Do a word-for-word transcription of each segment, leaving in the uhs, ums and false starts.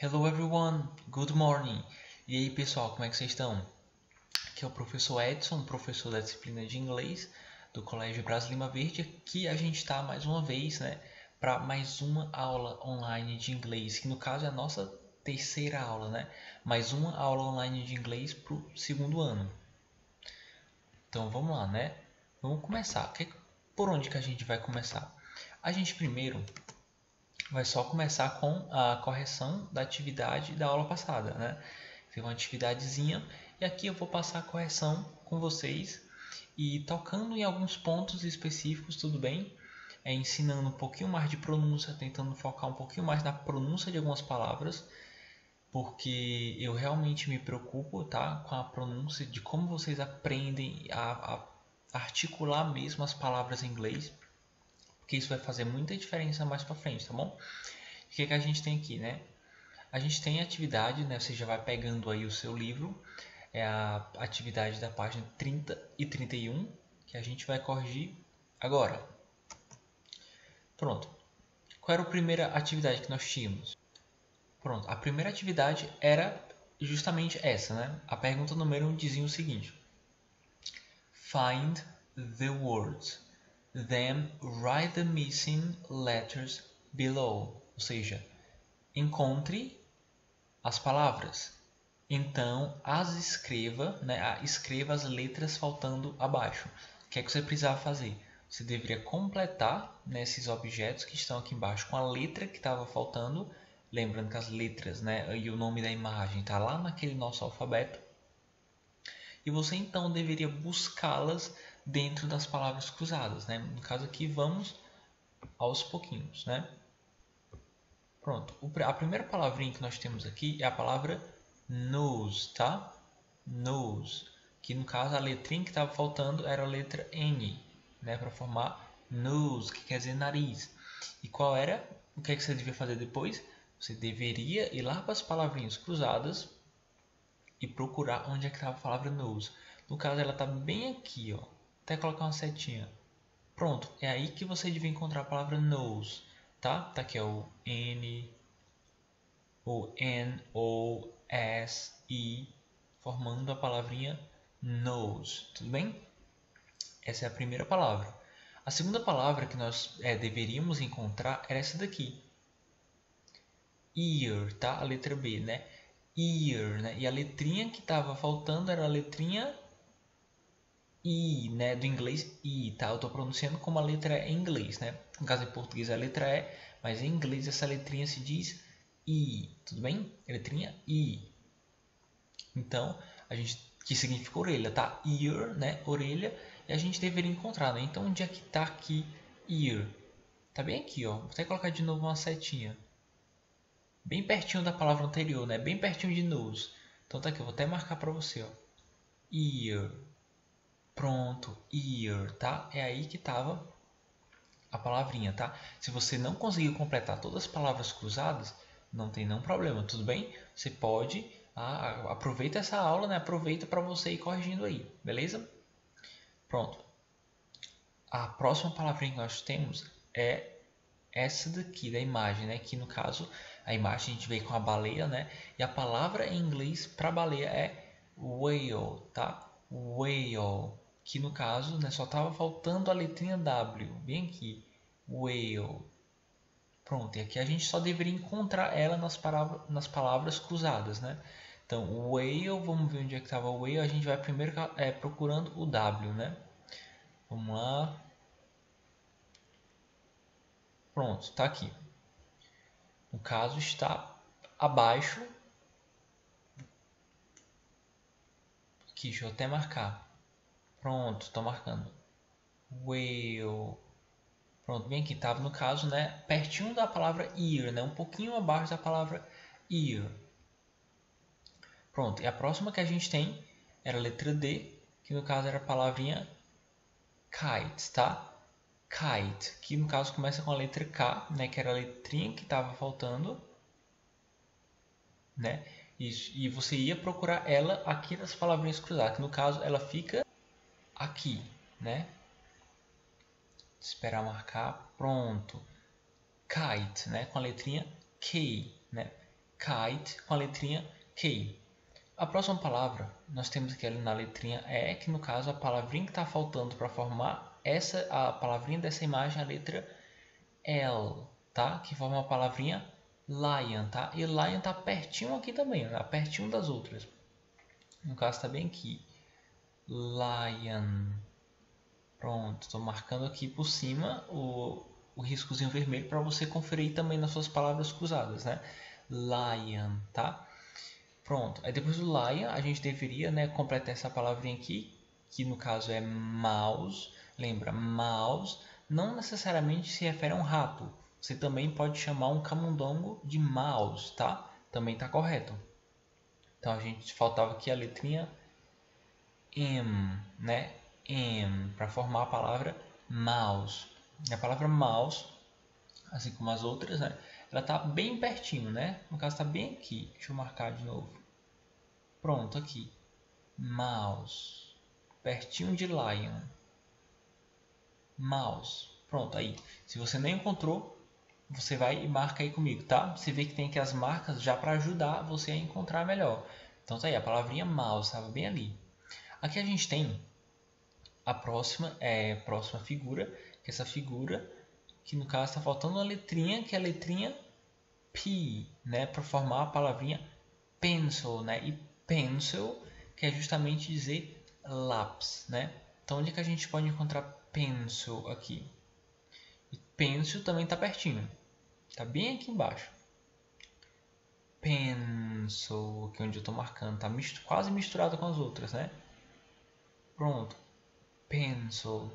Hello everyone, good morning. E aí pessoal, como é que vocês estão? Aqui é o professor Edson, professor da disciplina de inglês do Colégio Brás Lima Verde. Aqui a gente está mais uma vez, né, para mais uma aula online de inglês, que no caso é a nossa terceira aula, né? Mais uma aula online de inglês para o segundo ano. Então vamos lá, né? Vamos começar. Por onde que a gente vai começar? A gente primeiro vai só começar com a correção da atividade da aula passada, né? Tem uma atividadezinha e aqui eu vou passar a correção com vocês e tocando em alguns pontos específicos, tudo bem? É, ensinando um pouquinho mais de pronúncia, tentando focar um pouquinho mais na pronúncia de algumas palavras, porque eu realmente me preocupo, tá, com a pronúncia, de como vocês aprendem a, a articular mesmo as palavras em inglês, porque isso vai fazer muita diferença mais para frente, tá bom? O que é que a gente tem aqui, né? A gente tem a atividade, né? Você já vai pegando aí o seu livro, é a atividade da página trinta e trinta e um, que a gente vai corrigir agora. Pronto. Qual era a primeira atividade que nós tínhamos? Pronto, a primeira atividade era justamente essa, né? A pergunta número um dizia o seguinte: Find the words, then write the missing letters below. Ou seja, encontre as palavras, então as escreva, né? Escreva as letras faltando abaixo. O que é que você precisava fazer? Você deveria completar, né, esses objetos que estão aqui embaixo com a letra que estava faltando. Lembrando que as letras, né, e o nome da imagem está lá naquele nosso alfabeto. E você então deveria buscá-las dentro das palavras cruzadas, né? No caso aqui, vamos aos pouquinhos, né? Pronto. A primeira palavrinha que nós temos aqui é a palavra nose, tá? Nose. Que no caso a letrinha que estava faltando era a letra N, né? Para formar nose, que quer dizer nariz. E qual era? O que é que você devia fazer depois? Você deveria ir lá para as palavrinhas cruzadas e procurar onde é que estava a palavra nose. No caso, ela está bem aqui, ó. Até colocar uma setinha. Pronto, é aí que você devia encontrar a palavra nose, tá? Tá aqui, ó, o N, o N, O, S, I, formando a palavrinha nose, tudo bem? Essa é a primeira palavra. A segunda palavra que nós é, deveríamos encontrar era essa daqui. Ear, tá? A letra B, né? Ear, né? E a letrinha que estava faltando era a letrinha I, né? Do inglês I, tá? Eu estou pronunciando como a letra E em inglês, né? No caso em português é a letra E, mas em inglês essa letrinha se diz I, tudo bem? A letrinha I. Então, a gente, que significa orelha, tá? Ear, né? Orelha, e a gente deveria encontrar, né? Então, onde é que tá aqui ear? Tá bem aqui, ó. Vou até colocar de novo uma setinha. Bem pertinho da palavra anterior, né? Bem pertinho de nose. Então tá aqui, eu vou até marcar para você, ó. Ear. Pronto, ear, tá? É aí que tava a palavrinha, tá? Se você não conseguiu completar todas as palavras cruzadas, não tem nenhum problema, tudo bem? Você pode, ah, aproveita essa aula, né? Aproveita para você ir corrigindo aí, beleza? Pronto. A próxima palavrinha que nós temos é essa daqui da imagem, né? Que no caso a imagem a gente veio com a baleia, né? E a palavra em inglês para baleia é whale, tá? Whale, que no caso, né, só estava faltando a letrinha W, bem aqui, whale. Pronto, e aqui a gente só deveria encontrar ela nas palavras, nas palavras cruzadas, né? Então, whale, vamos ver onde é que estava o whale. A gente vai primeiro é, procurando o W, né? Vamos lá. Pronto, está aqui. No caso, está abaixo. Aqui, deixa eu até marcar. Pronto, estou marcando. Whale. Pronto, bem aqui. Estava no caso, né? Pertinho da palavra ear, né? Um pouquinho abaixo da palavra ear. Pronto, e a próxima que a gente tem era a letra D, que no caso era a palavrinha kite, tá? Kite, que no caso começa com a letra K, né? Que era a letrinha que estava faltando, né? Isso. E você ia procurar ela aqui nas palavrinhas cruzadas, que no caso ela fica aqui, né? Esperar marcar, pronto. Kite, né? Com a letrinha K, né? kite com a letrinha K. A próxima palavra, nós temos aqui ali na letrinha E, que no caso a palavrinha que está faltando para formar essa, a palavrinha dessa imagem é a letra L, tá? Que forma a palavrinha lion, tá? E lion tá pertinho aqui também, tá? Pertinho das outras. No caso está bem aqui. Lion. Pronto, estou marcando aqui por cima o, o riscozinho vermelho para você conferir também nas suas palavras cruzadas, né? Lion, tá? Pronto, aí depois do lion a gente deveria, né, completar essa palavrinha aqui, que no caso é mouse. Lembra, mouse não necessariamente se refere a um rato. Você também pode chamar um camundongo de mouse, tá? Também tá correto. Então a gente faltava aqui a letrinha M, né? M, para formar a palavra mouse. A palavra mouse, assim como as outras, né? Ela tá bem pertinho, né? No caso tá bem aqui. Deixa eu marcar de novo. Pronto, aqui. Mouse. Pertinho de lion. Mouse. Pronto, aí. Se você não encontrou, você vai e marca aí comigo, tá? Você vê que tem aqui as marcas já para ajudar você a encontrar melhor. Então tá aí, a palavrinha mouse estava bem ali. Aqui a gente tem a próxima, é, próxima figura, que é essa figura, que no caso está faltando uma letrinha, que é a letrinha P, né? Para formar a palavrinha pencil, né? E pencil quer justamente dizer lápis, né? Então onde é que a gente pode encontrar pencil aqui? E pencil também está pertinho, está bem aqui embaixo. Pencil, que é onde eu estou marcando, está misto, quase misturado com as outras, né? Pronto, pencil.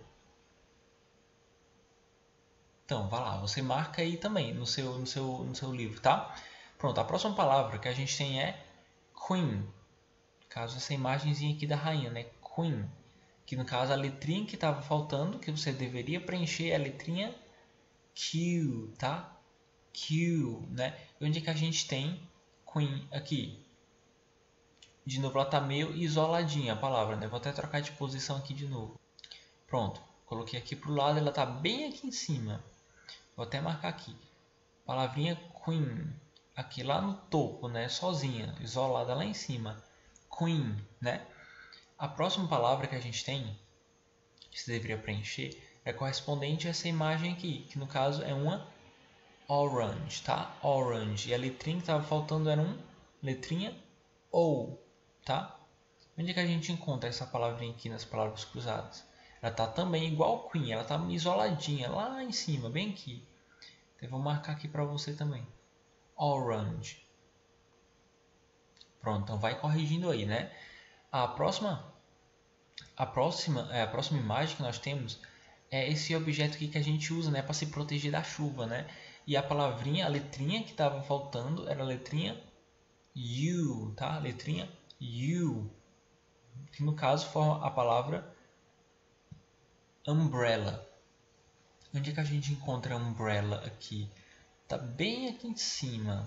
Então, vá lá, você marca aí também no seu, no seu, no seu livro, tá? Pronto, a próxima palavra que a gente tem é Queen. Caso essa imagenzinha aqui da rainha, né? Queen. Que no caso a letrinha que estava faltando, que você deveria preencher é a letrinha Q, tá? Q, né? E onde é que a gente tem Queen aqui? De novo, ela está meio isoladinha a palavra, né? Vou até trocar de posição aqui de novo. Pronto, coloquei aqui para o lado, ela está bem aqui em cima. Vou até marcar aqui. Palavrinha Queen. Aqui lá no topo, né? Sozinha, isolada lá em cima. Queen, né? A próxima palavra que a gente tem, que você deveria preencher, é correspondente a essa imagem aqui, que no caso é uma orange, tá? Orange. E a letrinha que estava faltando era uma letrinha O, tá? Onde é que a gente encontra essa palavrinha aqui nas palavras cruzadas? Ela tá também igual Queen, ela tá isoladinha lá em cima, bem aqui. Então eu vou marcar aqui para você também. Orange. Pronto, então vai corrigindo aí, né? A próxima, a próxima, é, a próxima imagem que nós temos é esse objeto aqui que a gente usa, né, para se proteger da chuva, né? E a palavrinha, a letrinha que estava faltando era a letrinha U, tá? A letrinha U, que no caso forma a palavra umbrella. Onde é que a gente encontra umbrella aqui? Tá bem aqui em cima.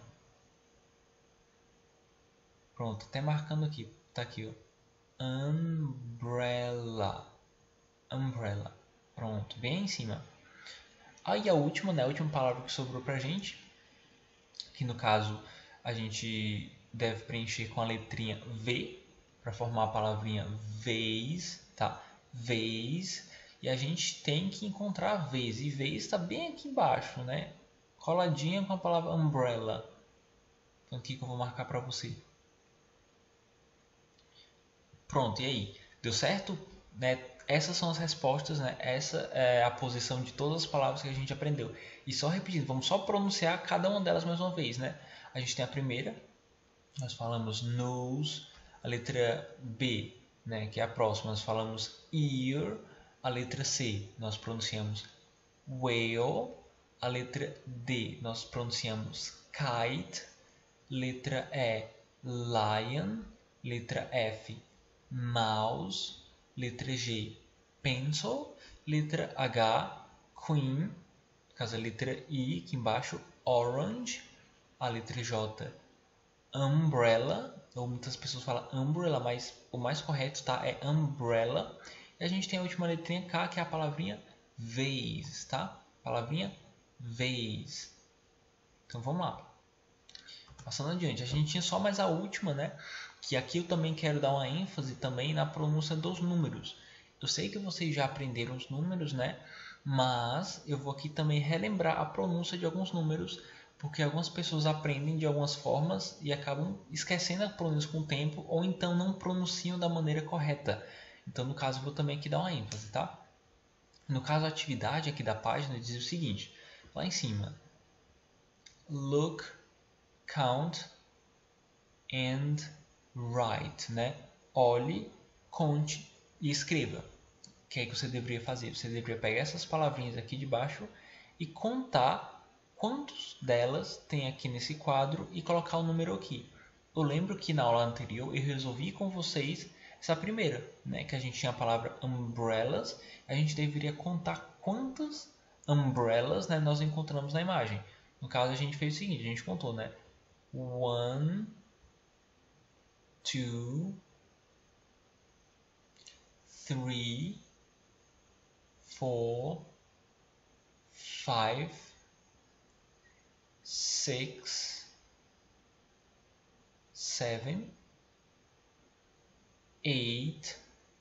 Pronto, até marcando aqui. Tá aqui, ó. Umbrella. Umbrella. Pronto, bem em cima. Aí a última, né? A última palavra que sobrou pra gente, que no caso a gente deve preencher com a letrinha V para formar a palavrinha vez, tá? Vez. E a gente tem que encontrar a vez. E vez está bem aqui embaixo, né? Coladinha com a palavra umbrella. Então aqui que eu vou marcar para você. Pronto, e aí? Deu certo? Né? Essas são as respostas, né? Essa é a posição de todas as palavras que a gente aprendeu. E só repetindo, vamos só pronunciar cada uma delas mais uma vez, né? A gente tem a primeira, nós falamos nose, a letra B, né? Que é a próxima, nós falamos ear, a letra C, nós pronunciamos whale, a letra D, nós pronunciamos kite, letra E, lion, letra F, mouse, letra G, pencil, letra H, queen, no caso a letra I, aqui embaixo, orange, a letra J, umbrella, ou muitas pessoas falam umbrella, mas o mais correto, tá, é umbrella. E a gente tem a última letrinha K, que é a palavrinha vase, tá? Palavrinha vase. Então vamos lá. Passando adiante, a gente tinha só mais a última, né? Que aqui eu também quero dar uma ênfase também na pronúncia dos números. Eu sei que vocês já aprenderam os números, né? Mas eu vou aqui também relembrar a pronúncia de alguns números, porque algumas pessoas aprendem de algumas formas e acabam esquecendo a pronúncia com o tempo, ou então não pronunciam da maneira correta. Então, no caso, eu vou também aqui dar uma ênfase, tá? No caso, a atividade aqui da página diz o seguinte, lá em cima. Look, count and write, né? Olhe, conte e escreva. O que é que você deveria fazer? Você deveria pegar essas palavrinhas aqui de baixo e contar quantos delas tem aqui nesse quadro e colocar o número aqui. Eu lembro que na aula anterior eu resolvi com vocês essa primeira, né? Que a gente tinha a palavra umbrellas. A gente deveria contar quantas umbrellas, né, nós encontramos na imagem. No caso, a gente fez o seguinte, a gente contou, né? One, two, three, four, five, six, seven, eight,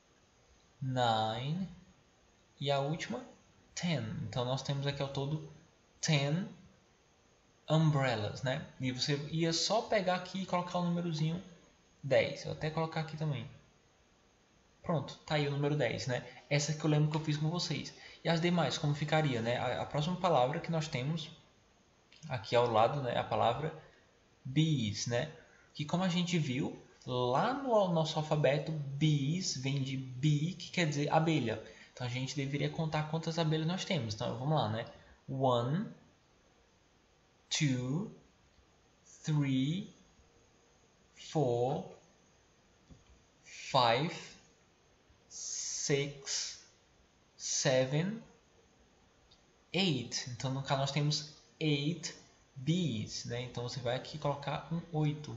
nine e a última ten. Então nós temos aqui ao todo ten umbrellas, né? E você ia só pegar aqui e colocar o númerozinho dez. Eu vou até colocar aqui também. Pronto, tá aí o número dez, né? Essa que eu lembro que eu fiz com vocês. E as demais, como ficaria, né? A, a próxima palavra que nós temos aqui ao lado, né? A palavra bees, né? Que como a gente viu, lá no nosso alfabeto, bees vem de bee, que quer dizer abelha. Então a gente deveria contar quantas abelhas nós temos. Então vamos lá, né? One, two, three, four, five, six, seven, eight. Então no caso nós temos eight bees, né? Então você vai aqui colocar um oito.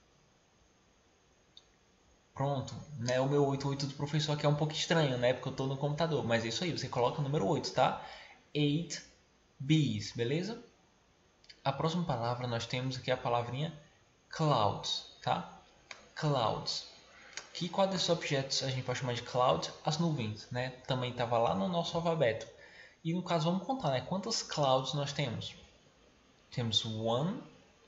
Pronto, né? O meu oito oito do professor aqui é um pouco estranho, né? Porque eu estou no computador, mas é isso aí, você coloca o número oito, tá? eight bees, beleza? A próxima palavra nós temos aqui a palavrinha clouds, tá? Clouds. Que qual desses objetos a gente pode chamar de cloud? As nuvens, né? Também estava lá no nosso alfabeto. E no caso vamos contar, né? Quantas clouds nós temos? Temos one,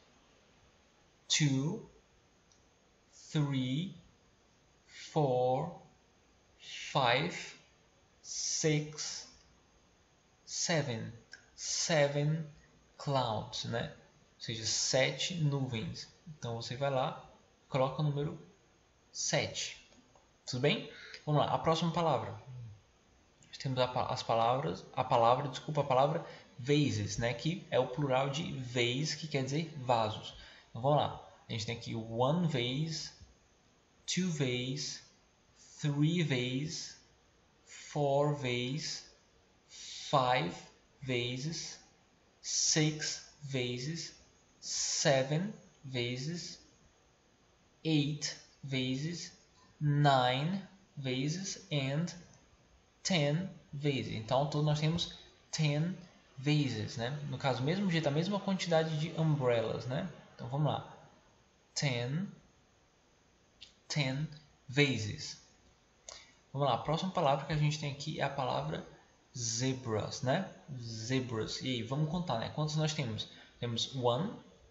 two, three, four, five, six, seven. Seven clouds, né? Ou seja, sete nuvens. Então você vai lá, coloca o número sete. Tudo bem? Vamos lá, a próxima palavra. Nós temos as palavras, a palavra, desculpa, a palavra vases, né? Que é o plural de vase, que quer dizer vasos. Então vamos lá. A gente tem aqui one vase, two vase, three vase, four vase, five vases, six vases, seven vases, eight vases, nine vases and ten vases. Então, ao todo nós temos ten vases, né? No caso, mesmo jeito, a mesma quantidade de umbrellas, né? Então, vamos lá. ten, ten vases. Vamos lá, a próxima palavra que a gente tem aqui é a palavra zebras, né? Zebras. E aí, vamos contar, né? Quantos nós temos? Temos one,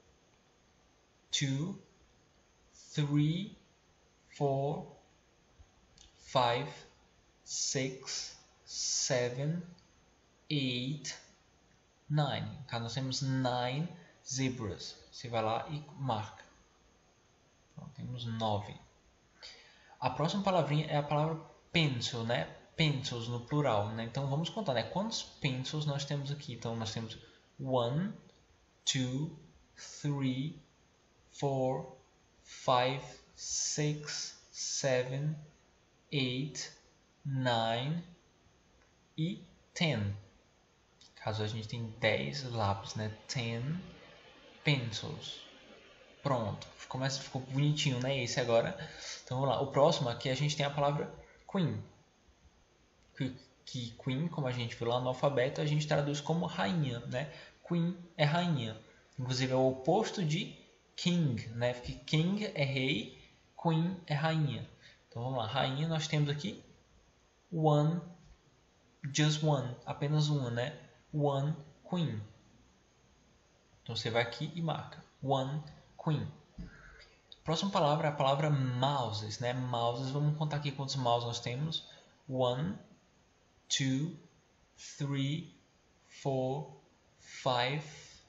two, three, four, five, six, seven, eight, nine. Cá nós temos nine zebras. Você vai lá e marca. Então, temos nove. A próxima palavrinha é a palavra pencil, né? Pencils no plural, né? Então vamos contar, né? Quantos pencils nós temos aqui? Então nós temos one, two, three, four, five, six, seven, eight, nine e ten. Caso a gente tem dez lápis, né? ten pencils. Pronto, começa, ficou bonitinho, né? Esse agora. Então vamos lá. O próximo aqui a gente tem a palavra queen. Que, que queen, como a gente viu lá no alfabeto, a gente traduz como rainha, né? Queen é rainha. Inclusive é o oposto de king, né? Porque king é rei, queen é rainha. Então vamos lá, rainha nós temos aqui one, just one, apenas uma, né? One queen. Então você vai aqui e marca one queen. Próxima palavra é a palavra mouses, né? Mouses, vamos contar aqui quantos mouses nós temos. One, two, three, four, five,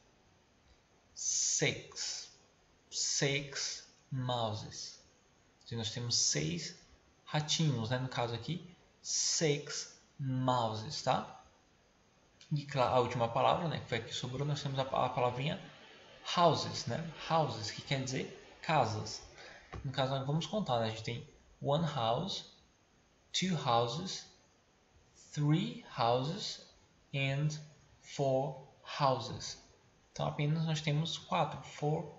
six. Six mouses. Então, nós temos seis ratinhos, né? No caso aqui, six mouses, tá? E claro, a última palavra, né? Que foi a que sobrou, nós temos a, a palavrinha houses, né? Houses, que quer dizer casas. No caso, nós vamos contar, né? A gente tem one house, two houses, three houses and four houses. Então apenas nós temos quatro, four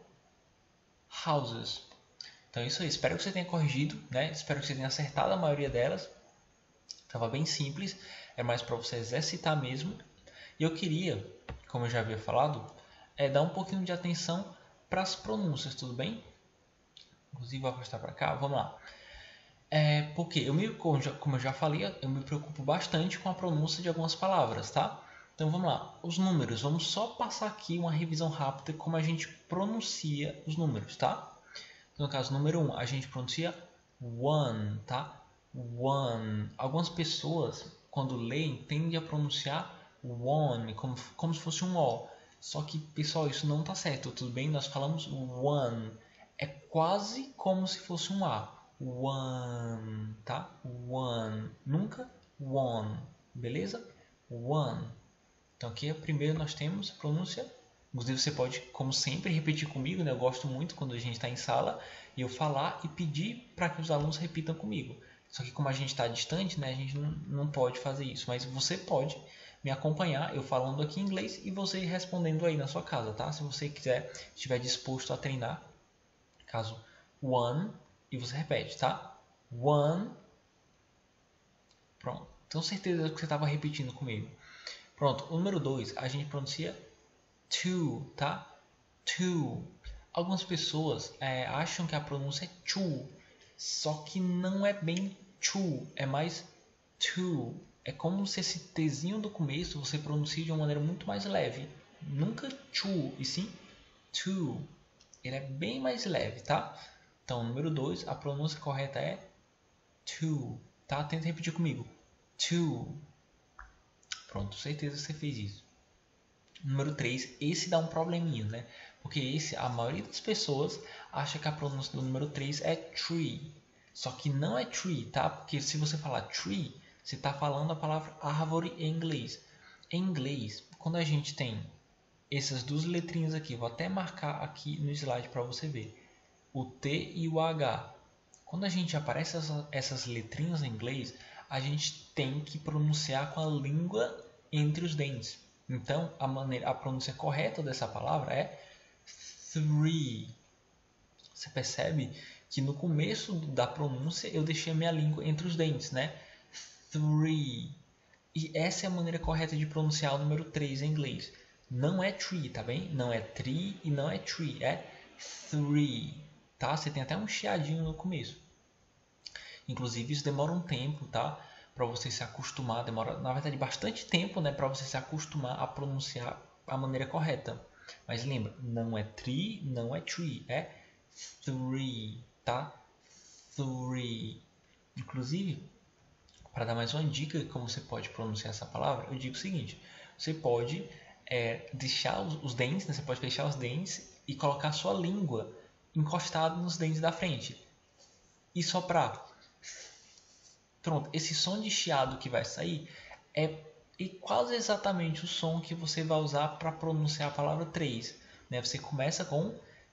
houses. Então é isso aí. Espero que você tenha corrigido, né? Espero que você tenha acertado a maioria delas. Estava bem simples, é mais para você exercitar mesmo. E eu queria, como eu já havia falado, é dar um pouquinho de atenção para as pronúncias, tudo bem? Inclusive vou afastar para cá, vamos lá. É porque eu me, como eu já falei, eu me preocupo bastante com a pronúncia de algumas palavras, tá? Então vamos lá, os números, vamos só passar aqui uma revisão rápida como a gente pronuncia os números, tá? Então, no caso, número um, a gente pronuncia one, tá? One. Algumas pessoas, quando leem, tendem a pronunciar one, como, como se fosse um O. Só que, pessoal, isso não tá certo, tudo bem? Nós falamos one. É quase como se fosse um A. One, tá? One. Nunca one, beleza? One. Então aqui primeiro nós temos a pronúncia. Inclusive você pode, como sempre, repetir comigo, né? Eu gosto muito quando a gente está em sala e eu falar e pedir para que os alunos repitam comigo. Só que como a gente está distante, né? A gente não, não pode fazer isso. Mas você pode me acompanhar, eu falando aqui em inglês e você respondendo aí na sua casa, tá? Se você quiser, estiver disposto a treinar. Caso one, e você repete, tá? One. Pronto. Tenho certeza que você estava repetindo comigo. Pronto. O número dois, a gente pronuncia two, tá? Two. Algumas pessoas é, acham que a pronúncia é two, só que não é bem two, é mais two. É como se esse Tzinho do começo você pronuncia de uma maneira muito mais leve. Nunca two, e sim two. Ele é bem mais leve, tá? Então, número dois, a pronúncia correta é two, tá? Tenta repetir comigo. Two. Pronto, certeza que você fez isso. Número três, esse dá um probleminha, né? Porque esse, a maioria das pessoas acha que a pronúncia do número três é tree. Só que não é tree, tá? Porque se você falar tree, você está falando a palavra árvore em inglês. Em inglês, quando a gente tem essas duas letrinhas aqui, vou até marcar aqui no slide para você ver. O T e o H. Quando a gente aparece essas, essas letrinhas em inglês, a gente tem que pronunciar com a língua entre os dentes. Então, a, maneira, a pronúncia correta dessa palavra é three. Você percebe que no começo da pronúncia eu deixei a minha língua entre os dentes, né? Three. E essa é a maneira correta de pronunciar o número três em inglês. Não é tree, tá bem? Não é tree e não é tree, é three, tá? Você tem até um chiadinho no começo. Inclusive isso demora um tempo, tá? Para você se acostumar, demora na verdade bastante tempo, né? Para você se acostumar a pronunciar a maneira correta. Mas lembra, não é tree, não é tree, é three, tá? Three. Inclusive, para dar mais uma dica de como você pode pronunciar essa palavra, eu digo o seguinte: você pode é, deixar os, os dentes, né? Você pode fechar os dentes e colocar a sua língua encostada nos dentes da frente e soprar. Pronto, esse som de chiado que vai sair é, é quase exatamente o som que você vai usar para pronunciar a palavra três, né? Você começa com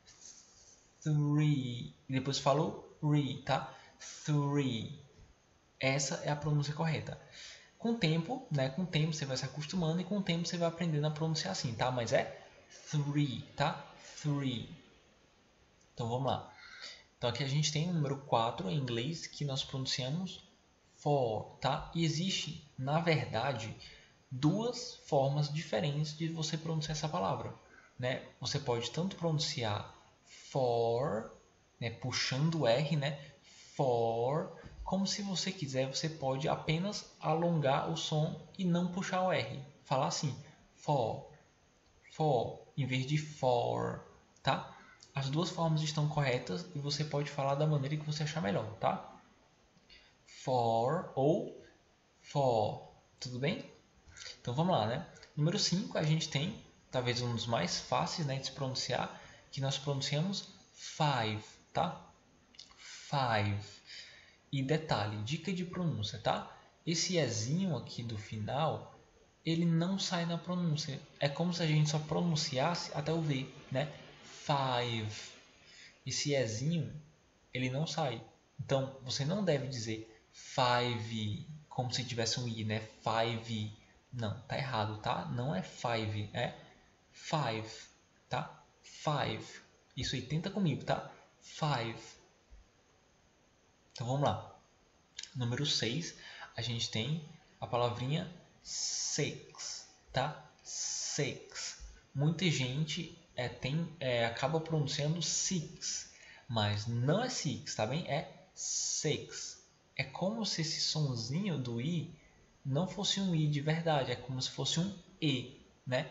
three e depois falou re, tá? Three. Essa é a pronúncia correta. Com o tempo, né? Com o tempo você vai se acostumando e com o tempo você vai aprendendo a pronunciar assim, tá? Mas é three, tá? Three. Então vamos lá. Então aqui a gente tem o número quatro em inglês que nós pronunciamos four, tá? E existe, na verdade, duas formas diferentes de você pronunciar essa palavra, né? Você pode tanto pronunciar for, né, puxando o R, né, for, como se você quiser, você pode apenas alongar o som e não puxar o R. Falar assim, for, for, em vez de for, tá? As duas formas estão corretas e você pode falar da maneira que você achar melhor, tá? For ou for, tudo bem? Então vamos lá, né? Número cinco, a gente tem, talvez um dos mais fáceis, né, de se pronunciar, que nós pronunciamos five, tá? Five. E detalhe, dica de pronúncia, tá? Esse ezinho aqui do final, ele não sai na pronúncia. É como se a gente só pronunciasse até o V, né? Five. Esse ezinho, ele não sai. Então, você não deve dizer five, como se tivesse um I, né? Five. Não, tá errado, tá? Não é five, é five, tá? Five. Isso aí, tenta comigo, tá? Five. Então, vamos lá. Número seis, a gente tem a palavrinha six, tá? Six. Muita gente é, tem, é, acaba pronunciando six, mas não é six, tá bem? É six. É como se esse sonzinho do I não fosse um I de verdade, é como se fosse um E, né?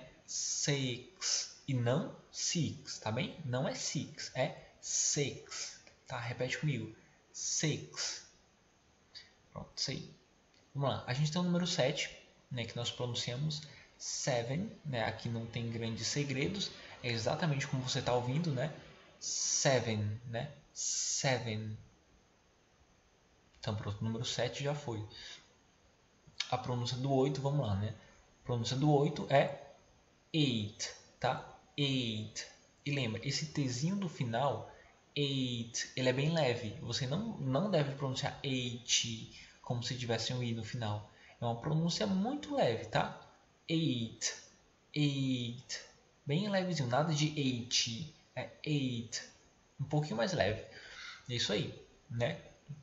Six e não six, tá bem? Não é six, é six, tá? Repete comigo. Six. Pronto, isso aí. Vamos lá. A gente tem o número sete, né, que nós pronunciamos seven, né? Aqui não tem grandes segredos. É exatamente como você está ouvindo, né? Seven, né? Seven. Então, pronto, o número sete já foi. A pronúncia do oito, vamos lá, né? A pronúncia do oito é eight, tá? Eight. E lembra, esse Tzinho do final, eight, ele é bem leve. Você não, não deve pronunciar eight como se tivesse um I no final. É uma pronúncia muito leve, tá? Eight. Eight. Bem levezinho, nada de eight. É eight. Um pouquinho mais leve. É isso aí, né?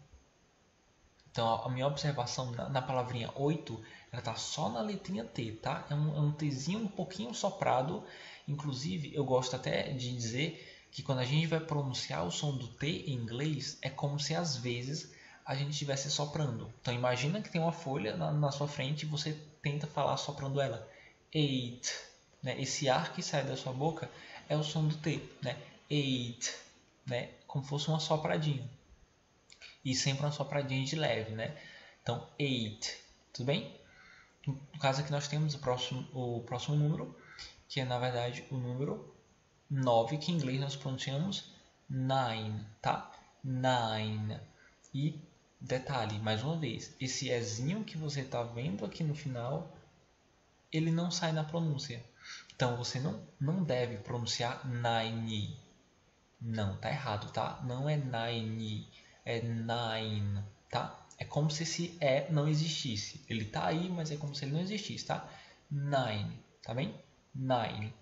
Então, a minha observação na, na palavrinha oito, ela tá só na letrinha T, tá? É um, é um Tzinho um pouquinho soprado. Inclusive, eu gosto até de dizer que quando a gente vai pronunciar o som do T em inglês, é como se às vezes a gente estivesse soprando. Então, imagina que tem uma folha na, na sua frente e você tenta falar soprando ela. Eight. Né? Esse ar que sai da sua boca é o som do T, né? Eight. Né? Como se fosse uma sopradinha. E sempre uma sopradinha de leve, né? Então, eight. Tudo bem? No caso aqui nós temos o próximo, o próximo número, que é na verdade o número nove, que em inglês nós pronunciamos nine, tá? Nine. E detalhe, mais uma vez, esse ezinho que você está vendo aqui no final, ele não sai na pronúncia. Então você não, não deve pronunciar nine. Não, tá errado, tá? Não é nine, é nine, tá? É como se esse E não existisse. Ele tá aí, mas é como se ele não existisse, tá? Nine, tá bem? Nine.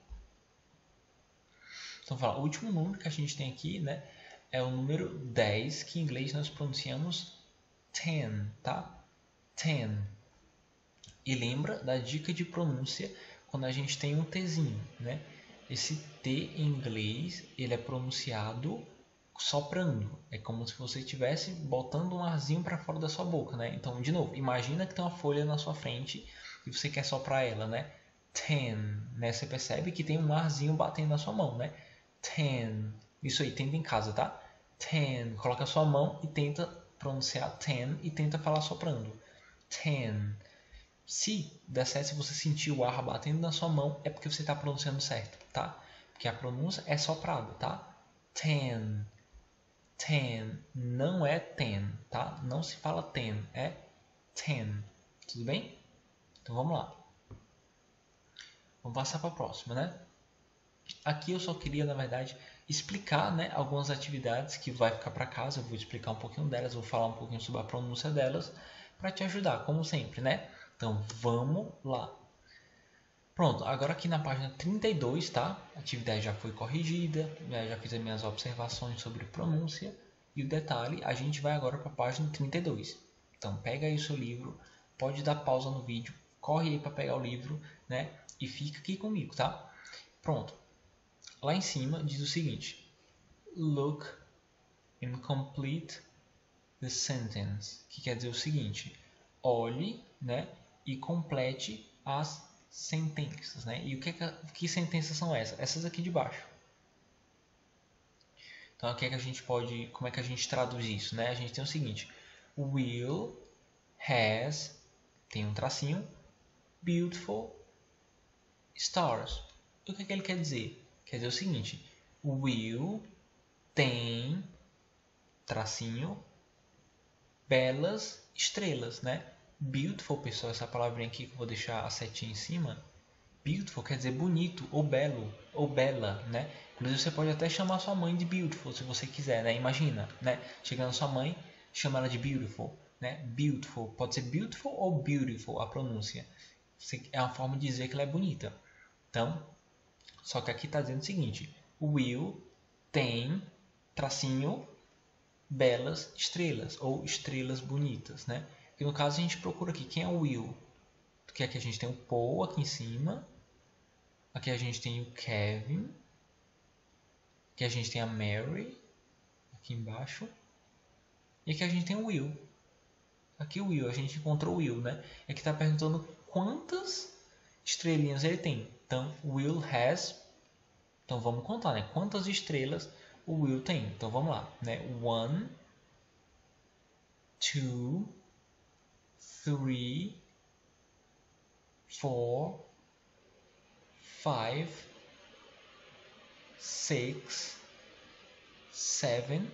Então, falar, o último número que a gente tem aqui, né, é o número dez, que em inglês nós pronunciamos ten, tá? Ten. E lembra da dica de pronúncia quando a gente tem um Tzinho, né? Esse T em inglês, ele é pronunciado soprando. É como se você estivesse botando um arzinho para fora da sua boca, né? Então, de novo, imagina que tem uma folha na sua frente e você quer soprar ela, né? Ten, né? Você percebe que tem um arzinho batendo na sua mão, né? Ten. Isso aí, tenta em casa, tá? Ten. Coloca a sua mão e tenta pronunciar ten e tenta falar soprando. Ten. Se der certo, se você sentir o ar batendo na sua mão, é porque você está pronunciando certo, tá? Porque a pronúncia é soprada, tá? Ten. Ten. Não é ten, tá? Não se fala ten, é ten. Tudo bem? Então vamos lá. Vamos passar para a próxima, né? Aqui eu só queria, na verdade, explicar, né, algumas atividades que vai ficar para casa. Eu vou explicar um pouquinho delas, vou falar um pouquinho sobre a pronúncia delas para te ajudar, como sempre, né? Então, vamos lá. Pronto, agora aqui na página trinta e dois, tá? A atividade já foi corrigida, já fiz as minhas observações sobre pronúncia. E o detalhe, a gente vai agora para a página trinta e dois. Então, pega aí o seu livro, pode dar pausa no vídeo, corre aí para pegar o livro, né? E fica aqui comigo, tá? Pronto. Lá em cima diz o seguinte. look and complete the sentence, que quer dizer o seguinte: olhe, né, e complete as sentenças, né? E o que, que sentenças são essas? Essas aqui de baixo. Então, aqui é que a gente pode, como é que a gente traduz isso, né? A gente tem o seguinte: Will has, tem um tracinho, beautiful stars. O que, é que ele quer dizer? Quer dizer o seguinte: Will tem, tracinho, belas estrelas, né? Beautiful, pessoal, essa palavrinha aqui que eu vou deixar a setinha em cima. Beautiful quer dizer bonito, ou belo, ou bela, né? Inclusive você pode até chamar sua mãe de beautiful, se você quiser, né? Imagina, né? Chegando sua mãe, chama ela de beautiful, né? Beautiful, pode ser beautiful ou beautiful, a pronúncia. É uma forma de dizer que ela é bonita. Então, só que aqui está dizendo o seguinte: Will tem, tracinho, belas estrelas, ou estrelas bonitas, né? E no caso a gente procura aqui, quem é o Will? Que aqui a gente tem o Paul aqui em cima. Aqui a gente tem o Kevin. Aqui a gente tem a Mary. Aqui embaixo. E aqui a gente tem o Will. Aqui o Will, a gente encontrou o Will, né? E aqui está perguntando quantas estrelinhas ele tem. Então, Will has. Então vamos contar, né? Quantas estrelas o Will tem. Então vamos lá, né? One, two, three, four, five, six, seven,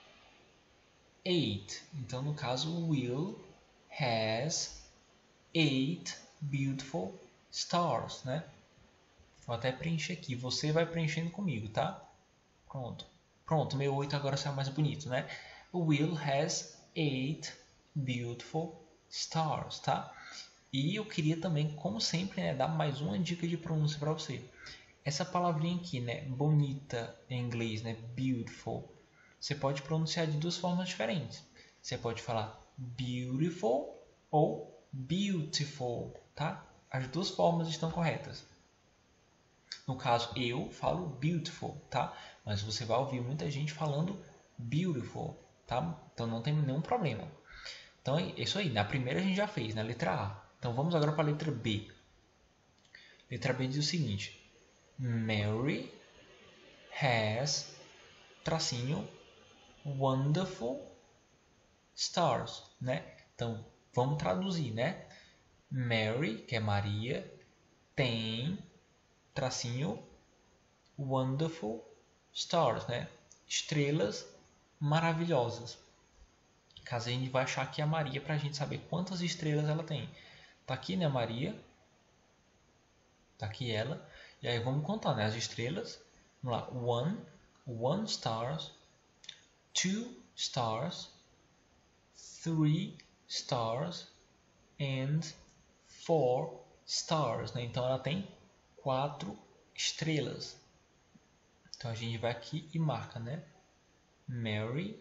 eight. Então, no caso, Will has eight beautiful stars, né? Vou até preencher aqui. Você vai preenchendo comigo, tá? Pronto. Pronto, meu oito agora sai mais bonito, né? Will has eight beautiful stars, tá? E eu queria também, como sempre, né, dar mais uma dica de pronúncia para você. Essa palavrinha aqui, né, bonita em inglês, né, beautiful, você pode pronunciar de duas formas diferentes. Você pode falar beautiful ou beautiful, tá? As duas formas estão corretas. No caso, eu falo beautiful, tá? Mas você vai ouvir muita gente falando beautiful, tá? Então não tem nenhum problema. Então é isso aí. Na primeira a gente já fez, na letra A. Então vamos agora para a letra B. Letra B diz o seguinte: Mary has, tracinho, wonderful stars, né? Então vamos traduzir, né? Mary, que é Maria, tem, tracinho, wonderful stars, né? Estrelas maravilhosas. Caso a gente vai achar aqui a Maria para a gente saber quantas estrelas ela tem. Tá aqui, né, Maria? Tá aqui ela. E aí vamos contar, né, as estrelas. Vamos lá. One, one stars, two stars, three stars and four stars, né? Então ela tem quatro estrelas. Então a gente vai aqui e marca, né? Mary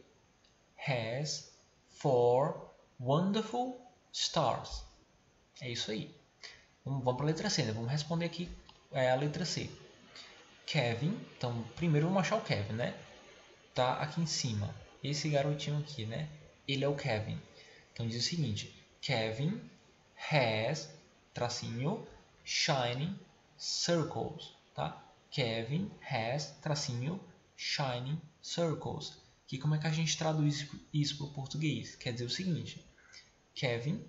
has four wonderful stars. É isso aí. Vamos, vamos para a letra C, né? Vamos responder aqui é, a letra C. Kevin. Então, primeiro vamos achar o Kevin, né? Tá aqui em cima. Esse garotinho aqui, né? Ele é o Kevin. Então diz o seguinte: Kevin has, tracinho, shining circles, tá? Kevin has, tracinho, shining circles. Que como é que a gente traduz isso para o português? Quer dizer o seguinte: Kevin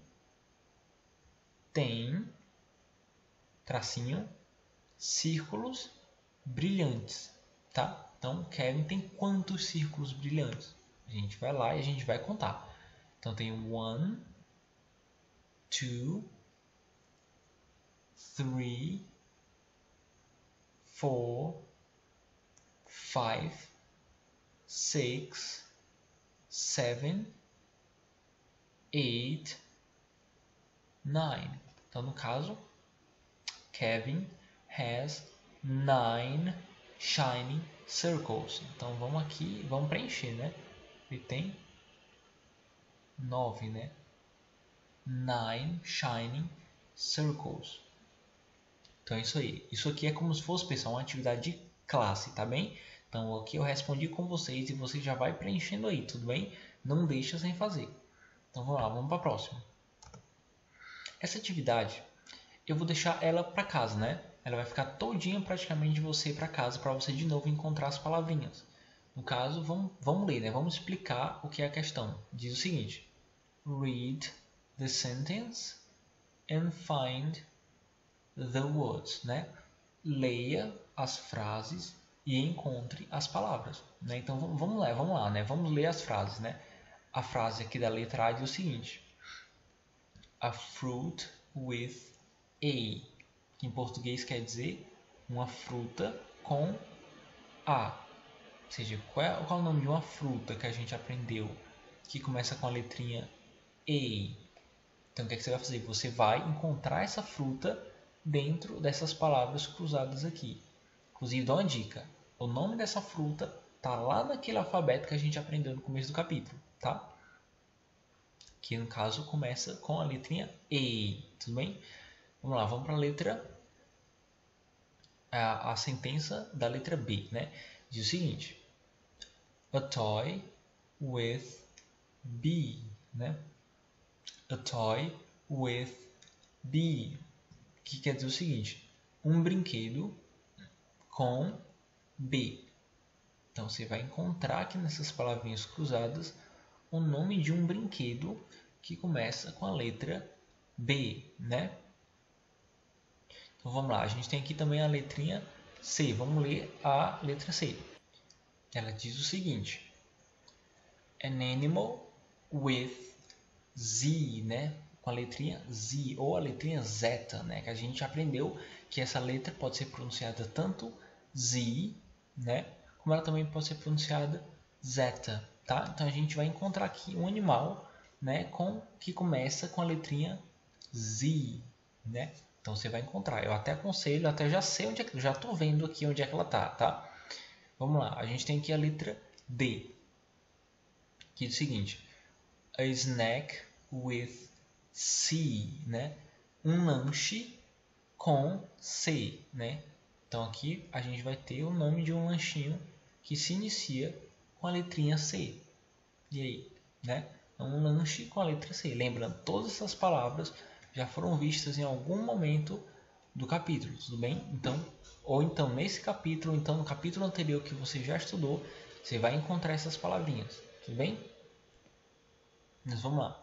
tem, tracinho, círculos brilhantes, tá? Então, Kevin tem quantos círculos brilhantes? A gente vai lá e a gente vai contar. Então, tem one, two, three, four, five, six, seven, eight, nine. Então, no caso, Kevin has nine shining circles. Então, vamos aqui, vamos preencher, né? Ele tem nove, né? Nine shining circles. Então, é isso aí. Isso aqui é como se fosse, pessoal, uma atividade de classe, tá bem? Então aqui eu respondi com vocês e você já vai preenchendo aí, tudo bem? Não deixa sem fazer. Então vamos lá, vamos para a próxima. Essa atividade, eu vou deixar ela para casa, né? Ela vai ficar todinha praticamente de você para casa, para você de novo encontrar as palavrinhas. No caso, vamos, vamos ler, né? Vamos explicar o que é a questão. Diz o seguinte: read the sentence and find the words, né? Leia as frases e encontre as palavras, né? Então vamos lá, vamos lá, né? Vamos ler as frases, né? A frase aqui da letra A diz o seguinte: a fruit with a, que em português quer dizer uma fruta com A. Ou seja, qual é, qual é o nome de uma fruta que a gente aprendeu que começa com a letrinha A? Então o que, é que você vai fazer? Você vai encontrar essa fruta dentro dessas palavras cruzadas aqui. Inclusive, dá uma dica: o nome dessa fruta está lá naquele alfabeto que a gente aprendeu no começo do capítulo, tá? Que no caso começa com a letrinha E, tudo bem? Vamos lá, vamos para a letra, a, a sentença da letra B, né? Diz o seguinte: a toy with B, né? A toy with B, que quer dizer o seguinte: um brinquedo com B. Então você vai encontrar aqui nessas palavrinhas cruzadas o nome de um brinquedo que começa com a letra B, né? Então vamos lá, a gente tem aqui também a letrinha C. Vamos ler a letra C. Ela diz o seguinte: an animal with Z, né? Com a letrinha Z ou a letrinha zeta, né? Que a gente aprendeu que essa letra pode ser pronunciada tanto Z, né? Como ela também pode ser pronunciada zeta, tá? Então a gente vai encontrar aqui um animal, né? Com que começa com a letrinha Z, né? Então você vai encontrar. Eu até aconselho, até já sei onde é que, já estou vendo aqui onde é que ela tá, tá? Vamos lá. A gente tem aqui a letra D, que diz o seguinte: a snack with C, né? Um lanche com C, né? Então aqui a gente vai ter o nome de um lanchinho que se inicia com a letrinha C. E aí, né? Um lanche com a letra C. Lembrando, todas essas palavras já foram vistas em algum momento do capítulo, tudo bem? Então, ou então nesse capítulo, ou então no capítulo anterior que você já estudou, você vai encontrar essas palavrinhas, tudo bem? Mas vamos lá.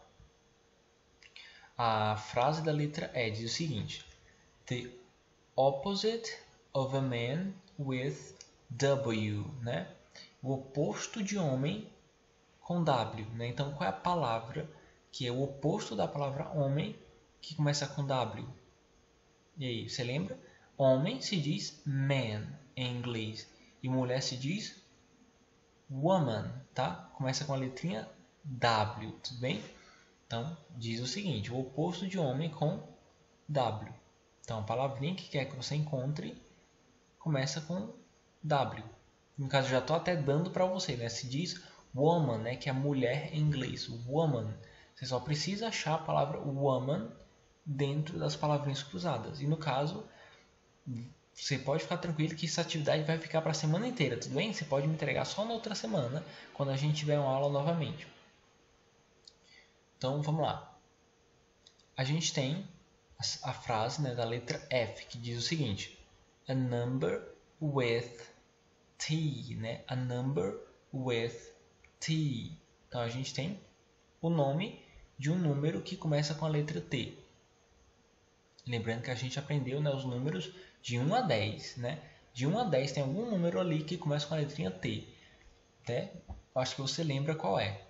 A frase da letra E diz o seguinte: the opposite of a man with W, né? O oposto de homem com W, né? Então, qual é a palavra que é o oposto da palavra homem que começa com W? E aí, você lembra? Homem se diz man em inglês e mulher se diz woman, tá? Começa com a letrinha W, tudo bem? Então, diz o seguinte: o oposto de homem com W. Então, a palavrinha que quer que você encontre começa com W. No caso, já estou até dando para você, né? Se diz woman, né? Que é mulher em inglês. Woman. Você só precisa achar a palavra woman dentro das palavrinhas cruzadas. E no caso, você pode ficar tranquilo que essa atividade vai ficar para a semana inteira, tudo bem? Você pode me entregar só na outra semana, quando a gente tiver uma aula novamente. Então, vamos lá. A gente tem a frase, né, da letra F, que diz o seguinte: a number with T, né? A number with T. Então, a gente tem o nome de um número que começa com a letra T. Lembrando que a gente aprendeu, né, os números de um a dez, né? De um a dez tem algum número ali que começa com a letrinha T. Até, acho que você lembra qual é.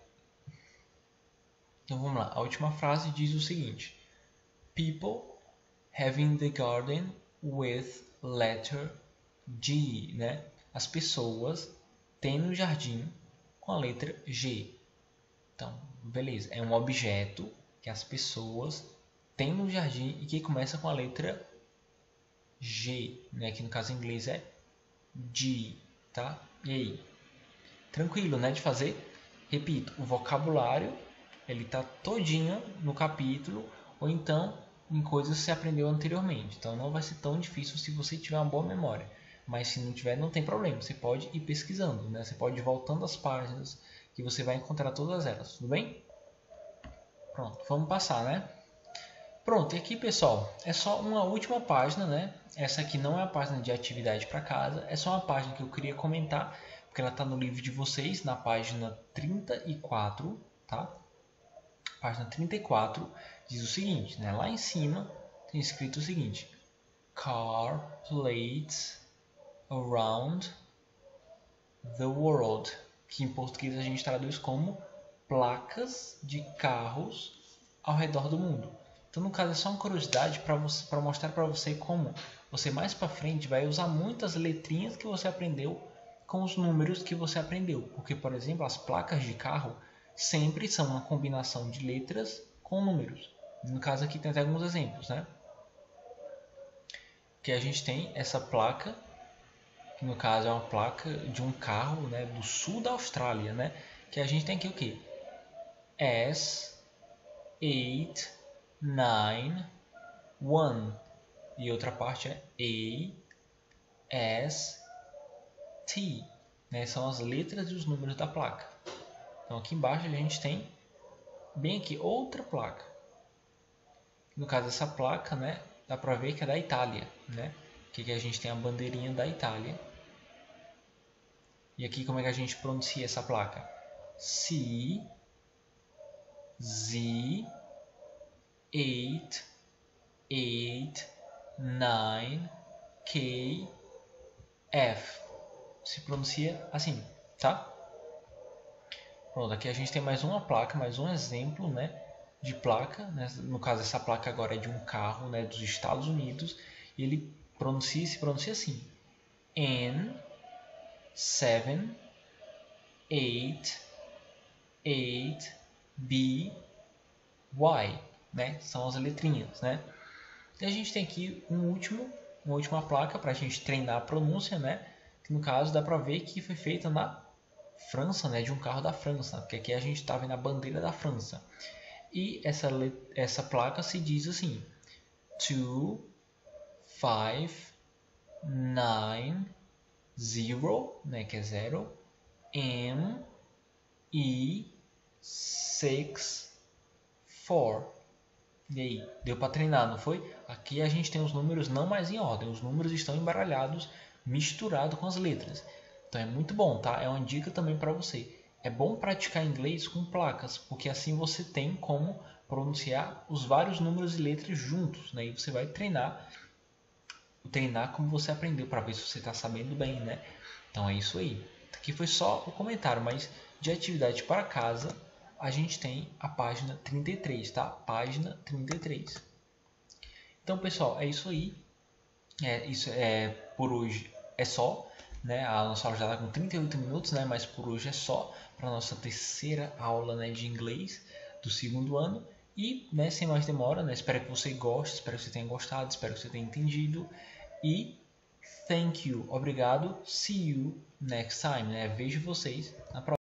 Então vamos lá. A última frase diz o seguinte: people having the garden with letter G, né? As pessoas têm no jardim com a letra G. Então, beleza. É um objeto que as pessoas têm no jardim e que começa com a letra G, né? Que no caso em inglês é G, tá? E aí? Tranquilo, né? De fazer? Repito, o vocabulário ele está todinho no capítulo ou então em coisas que você aprendeu anteriormente. Então não vai ser tão difícil se você tiver uma boa memória. Mas se não tiver, não tem problema. Você pode ir pesquisando, né? Você pode ir voltando às páginas que você vai encontrar todas elas, tudo bem? Pronto, vamos passar, né? Pronto, e aqui, pessoal, é só uma última página, né? Essa aqui não é a página de atividade para casa, é só uma página que eu queria comentar, porque ela está no livro de vocês, na página trinta e quatro, tá? Página trinta e quatro diz o seguinte, né? Lá em cima tem escrito o seguinte: Car plates around the world, que em português a gente traduz como placas de carros ao redor do mundo. Então, no caso, é só uma curiosidade para mostrar para você como você mais para frente vai usar muitas letrinhas que você aprendeu com os números que você aprendeu. Porque, por exemplo, as placas de carro sempre são uma combinação de letras com números. No caso aqui tem até alguns exemplos, né? Que a gente tem essa placa, que no caso é uma placa de um carro, né, do sul da Austrália, né? Que a gente tem aqui o que? S oito nove um. E outra parte é A S T, né? São as letras e os números da placa. Então aqui embaixo a gente tem bem aqui outra placa. No caso essa placa, né, dá para ver que é da Itália, né? Que aqui a gente tem a bandeirinha da Itália. E aqui como é que a gente pronuncia essa placa? C Z oito oito nove K F. Se pronuncia assim, tá? Pronto, aqui a gente tem mais uma placa, mais um exemplo, né, de placa, né? No caso essa placa agora é de um carro, né, dos Estados Unidos, e ele pronuncia, se pronuncia assim: N sete oito oito B Y, né? São as letrinhas, né? E a gente tem aqui um último, uma última placa para a gente treinar a pronúncia, né? Que no caso dá para ver que foi feita na França, né? De um carro da França, porque aqui a gente está vendo a bandeira da França. E essa, essa placa se diz assim: dois cinco nove zero, né? Que é zero, M E seis quatro. E aí, deu para treinar, não foi? Aqui a gente tem os números não mais em ordem, os números estão embaralhados, misturados com as letras. Então é muito bom, tá? É uma dica também para você. É bom praticar inglês com placas, porque assim você tem como pronunciar os vários números e letras juntos, né? E você vai treinar, treinar como você aprendeu, para ver se você está sabendo bem, né? Então é isso aí. Aqui foi só o comentário, mas de atividade para casa, a gente tem a página trinta e três, tá? Página trinta e três. Então, pessoal, é isso aí. É, isso é por hoje é só, né? A nossa aula já está com trinta e oito minutos, né? Mas por hoje é só para a nossa terceira aula, né, de inglês do segundo ano. E, né, sem mais demora, né? Espero que você goste, espero que você tenha gostado, espero que você tenha entendido. E thank you, obrigado. See you next time, né? Vejo vocês na próxima.